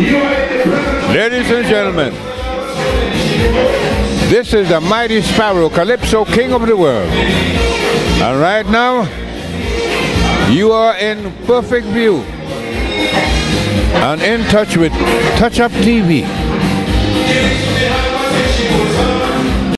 Ladies and gentlemen, this is the mighty Sparrow, Calypso, king of the world. And right now, you are in perfect view and in touch with Touch Up TV.